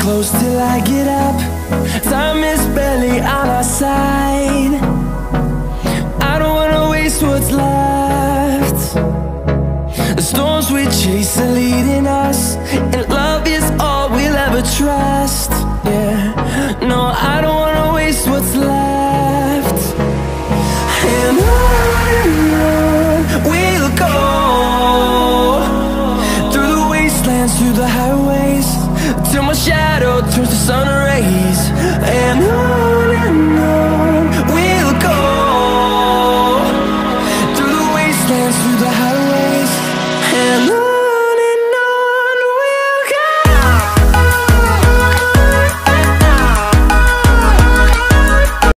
close till I get up. Time is barely on our side. I don't wanna waste what's left. The storms we chase are leading us, and love is all we'll ever trust. Yeah, no, I don't wanna waste what's left. And on we'll go, through the wastelands, through the highways, till my shadow turns to sun rays. And on